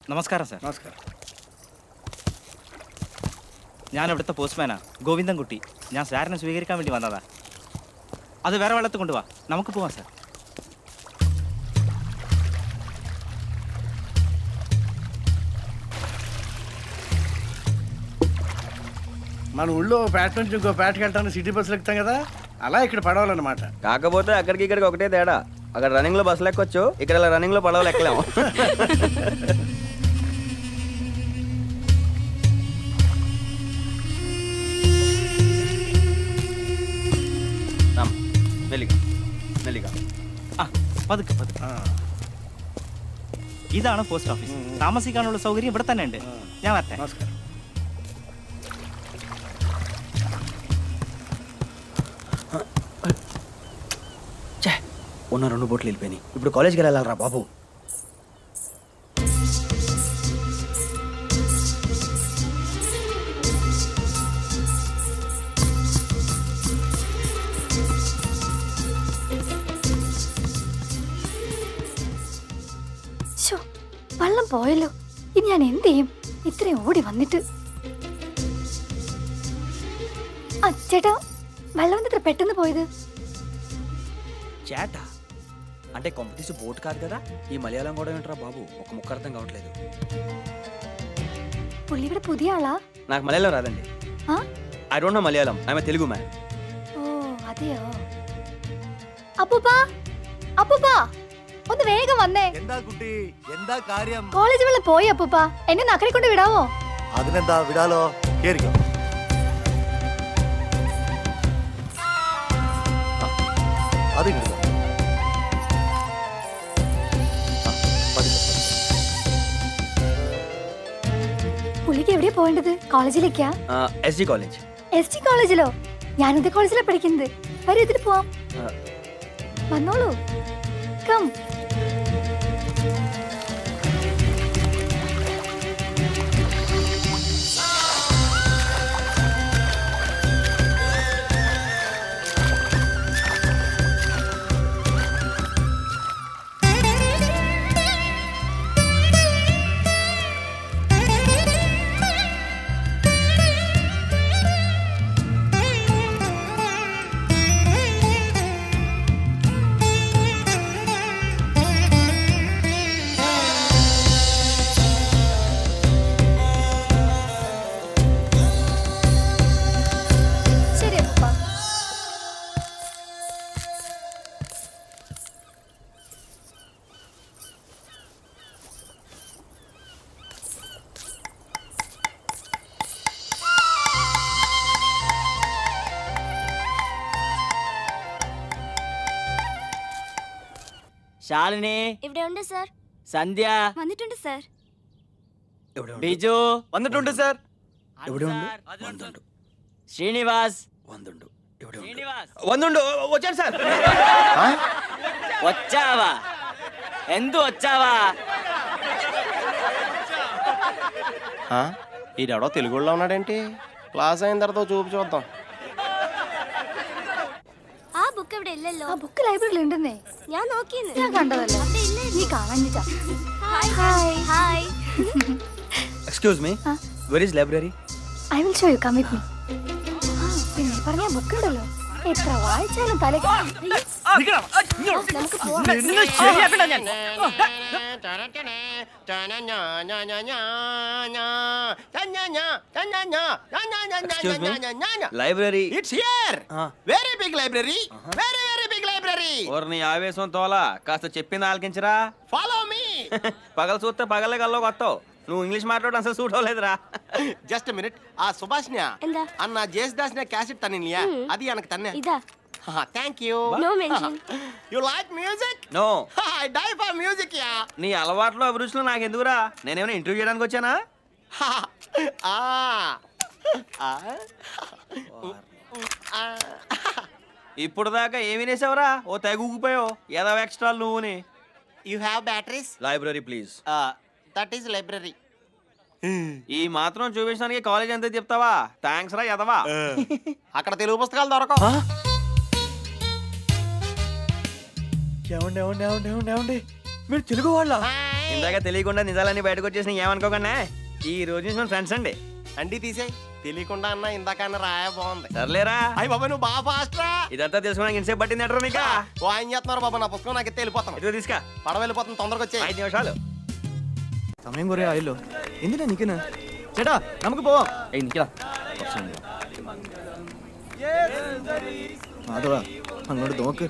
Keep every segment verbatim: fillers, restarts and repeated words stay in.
നമസ്കാരം സാർ. നമസ്കാരം. ഞാൻ ഇവിടുത്തെ പോസ്റ്റ്മാനാ ഗോവിന്ദൻകുട്ടി. ഞാൻ സാറിനെ സ്വീകരിക്കാൻ വേണ്ടി വന്നതാ. അത് വേറെ വെള്ളത്തിൽ കൊണ്ടുപോവാ, നമുക്ക് പോവാം സാർ. మన ఊళ్ళో పేట నుంచి ఇంకో పేటకి వెళ్ళడానికి సిటీ బస్సులు ఎక్కుతాం కదా, అలా ఇక్కడ పడవాలన్నమాట. కాకపోతే అక్కడికి ఇక్కడికి ఒకటే తేడా. అక్కడ రన్నింగ్ లో బస్సులు ఎక్కొచ్చు, ఇక్కడ రన్నింగ్ లో పడవలు ఎక్కలేము. ഇതാണ് പോസ്റ്റ് ഓഫീസ്. താമസിക്കാനുള്ള സൗകര്യം ഇവിടെ തന്നെ ഉണ്ട്. ഞാൻ വരട്ടെ. നമസ്കാരം. ఉన్న రెండు బోట్లు వెళ్ళిపోయినాయి. ఇప్పుడు కాలేజ్కి వెళ్ళాలరా బాబు. വെള്ളം പോയല്ലോ. ഇനി ഞാൻ എന്ത് ചെയ്യും? ഇത്രയും ഓടി വന്നിട്ട്. ആ ചേട്ടാ, വെള്ളം വന്നിട്ട് പെട്ടെന്ന് പോയത്. చేట అంటే కొంపతీసి బోట్ కాదు కదా. ఈ మలయాళం కూడా ఏంట్రా బాబు, ఒక ముక్క అర్థం కావట్లేదు. പുള്ളി ഇവിടെ പുതിയ ആളാ? నాకు మలయాళం రాదండి. I don't know Malayalam. I am a Telugu man. ഓ അതെയോ. അപ്പൂപ്പാ, അപ്പൂപ്പാ ഒന്ന് വേഗം വന്നേ. എന്താ കുട്ടി, എന്താ കാര്യം? കോളേജ് വെള്ളം പോയി അപ്പൂപ്പാ, എന്നെ നക്കരെ കൊണ്ട് വിടാവോ? അതിനെന്താ, വിടാലോ. കേറിക്കോ. അത് പുള്ളിക്ക് എവിടെയാ പോവേണ്ടത്? കോളേജിലേക്കാ? S G college. S T കോളേജിലോ? ഞാനിത് കോളേജിലാ പഠിക്കുന്നത്. വരൂ, ഇതിൽ പോവാം. വന്നോളൂ. കം. ശാലിനി ഇവിടെയുണ്ട് സർ. സന്ധ്യ വന്നിട്ടുണ്ട് സർ. ബിജു വന്നിട്ടുണ്ട് സർ. ശ്രീനിവാസ് వందుండు వచ్చాను సార్. వచ్చావా? ఎందు వచ్చావా? ఈడెవడో తెలుగులో ఉన్నాడేంటి? క్లాస్ అయిన తర్వాత చూపు చూద్దాం. ആ ബുക്ക് ഇവിടെ ഇല്ലല്ലോ. ആ ബുക്ക് ലൈബ്രറിയിൽ ഉണ്ടെന്നേ. ഞാൻ നോക്കിയെന്ന്. ഞാൻ കണ്ടതല്ലേ. നീ കാണാഞ്ഞിട്ടാ. Hi hi hi. Excuse me, where is library? I will show you. Come with me. പിന്നെ പറഞ്ഞ ബുക്ക് ഉണ്ടല്ലോ, എത്ര വായിച്ചാലും തല. നമുക്ക് പോവാം. Library. It's here. Very big library. Very very big library. ఓర్ని ఆవేశం తోలా, కాస్త చెప్పింది ఆలకించరా. Follow me. పగల చూస్తే పగలే గల్లో కొత్తావు. నువ్వు ఇంగ్లీష్ మాట్లాడడం అసలు సూట్ అవ్వలేదురా. Just minute. ఆ సుభాష్ని అన్న జేస్దాస్ నే క్యాసెట్ తన్నియా, అది எனக்கு తన్నే. ఇదా. Thank you. No mention. You like music? No. I die for music yeah. నీ అలవాట్లు అభిరుచులు నాకు ఎందుకురా? నేనేమైనా ఇంటర్వ్యూ చేయడానికి వచ్చానా? ఇప్పుడు దాకా ఏమి వినేసావురా? ఓ తెగ ఊగిపోయావు. ఏదో ఎక్స్ట్రా నువ్వుని. You have batteries? Library please. That is library. ఈ మాత్రం చూపించడానికి కాలేజ్ అంతే చెప్తావా? థ్యాంక్స్ రా ఎదవా. అక్కడ తెలుగు పుస్తకాలు దొరకవు. ఏమండి ఏమండి ఏమండి ఏమండి ఏమండి మీరు తెలుగు వాళ్ళ? ఇందాక తెలియకుండా నిజాలన్నీ బయటకు వచ్చేసిన ఏమనుకోకుండా ఈ రోజు నుంచి మన ఫ్రెండ్స్ అండి. అండి తీసేయ్. తెలియకుండా అన్న ఇందాక అన్న రాయ బాగుంది. సర్లేరా. అయ్యి బాబా నువ్వు బాగా ఫాస్ట్ రా. ఇదంతా తెలుసుకోవడానికి ఇంతసేపు పట్టింది అంటారు నీకు. ఓ ఆయన చేస్తున్నారు బాబా, నా పుస్తకం నాకు ఎత్తే వెళ్ళిపోతాను. ఇదిగో తీసుకా. పడవ వెళ్ళిపోతాను, తొందరగా వచ్చే. ఐదు నిమిషాలు സമയം കുറേ ആയല്ലോ. എന്തിനാ നിൽക്കുന്നത്? ചേട്ടാ നമുക്ക് പോവാം. ഏയ് നിക്കടാ. മാധവ അങ്ങോട്ട് നോക്ക്.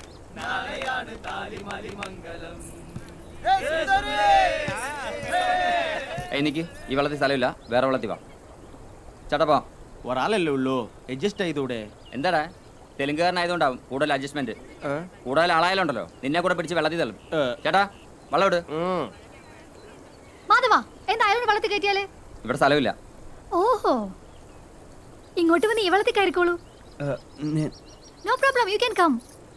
ഏയ് നിക്ക്. ഈ വെള്ളത്തിൽ സ്ഥലമില്ല, വേറെ വെള്ളത്തിൽ വാ. ചേട്ടാ പോ. ഒരാളല്ലേ ഉള്ളൂ, അഡ്ജസ്റ്റ് ചെയ്തൂടെ? എന്താടാ തെലുങ്കുകാരനായതുകൊണ്ടാവും കൂടുതൽ അഡ്ജസ്റ്റ്മെന്റ്. കൂടുതൽ ആളായാലുണ്ടല്ലോ നിന്നെ കൂടെ പിടിച്ച് വെള്ളത്തിൽ തള്ളും. ചേട്ടാ വെള്ളം ഇട്. മാധവാ എന്തായാലും വെള്ളത്തിൽ കയറ്റിയാലേ? ഇവിടെ സ്ഥലമില്ല. ഓഹോ, ഇങ്ങോട്ട് വന്ന് ഈ വെള്ളത്തിൽ കയറിക്കോളൂ. No problem, you can come.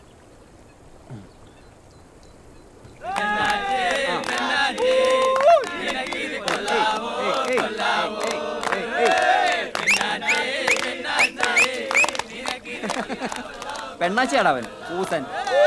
പെണ്ണാച്ചിയാടാ അവൻ ഊസൻ.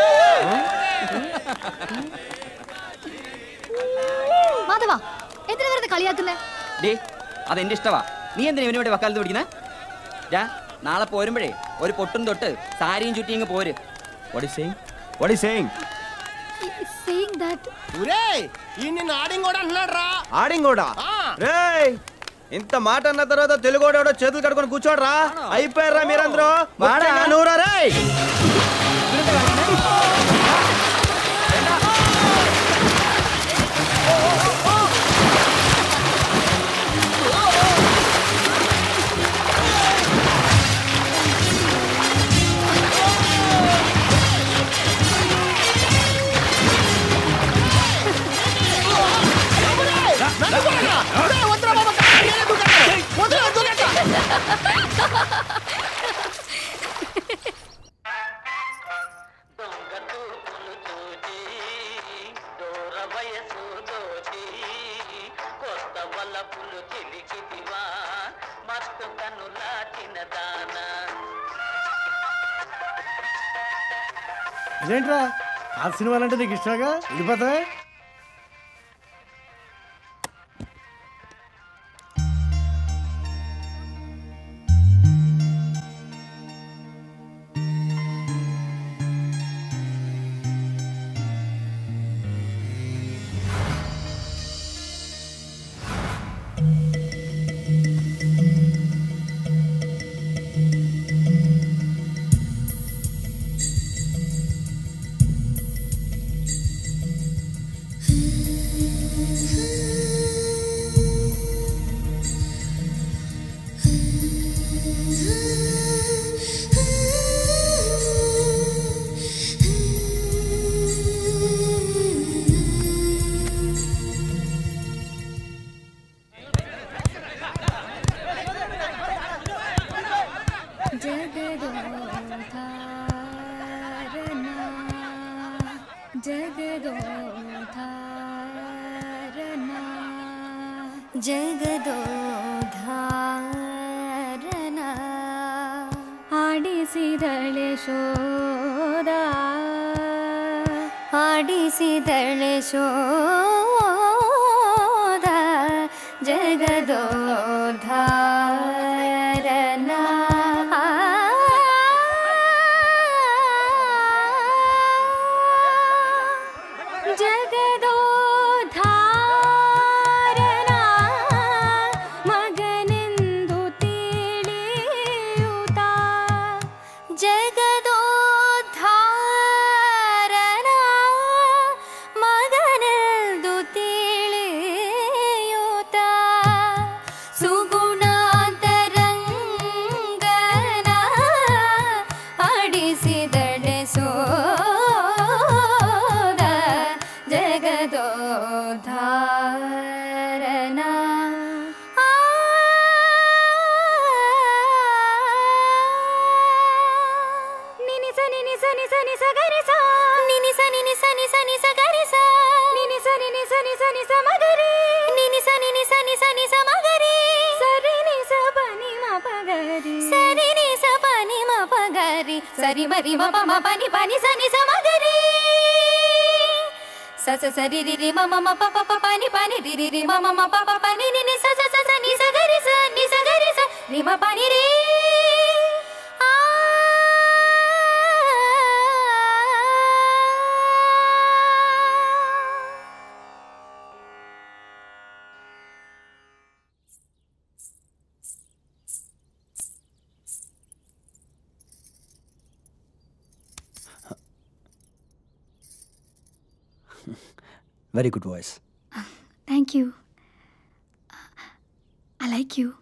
മാധവാ എന്തിനാ വെറുതെ കളിയാക്കുന്നേ? ഡേ അതെന്റെ ഇഷ്ടവാ. നീ എന്തിനാ ഇവന് വേണ്ടി വക്കാലത്ത് പിടിക്കുന്നേ? ഞാൻ നാളെ പോരുമ്പോഴേ ഒരു പൊട്ടും തൊട്ട് സാരിയും ചുറ്റി ഇങ്ങ് പോര്. What is saying? What is saying? Saying that ఈ నిన్ను ఆడింగోడా అన్నాడు రా. ఆడింగోడా? రేయ్ ఇంత మాట అన్న తర్వాత తెలుగోడో చేతులు కట్టుకొని కూర్చోడరా. అయిపోయారా మీరందరూ? నూరా రేయ్. అదేంట్రా ఆ సినిమాలంటే నీకు ఇష్టంగా వెళ్ళిపోతావే? ಜಗದೋಧಾರನ ಆಡಿಸಿದಳೆ ಶೋಧ ಆಡಿಸಿದಳೆ ಶೋಧ ಜಗದೋಧಾರನ సరి మరి మ ప మ ప ని ప ని స ని స మ గ రి స స స రి రి రి మ మ మ ప ప ప ప ని ప ని రి రి రి మ మ మ ప ప ప ని ని ని స స స స ని స గ రి స ని స గ రి స ని మ ప ని రి ఆ Very good voice. Thank you. I like you.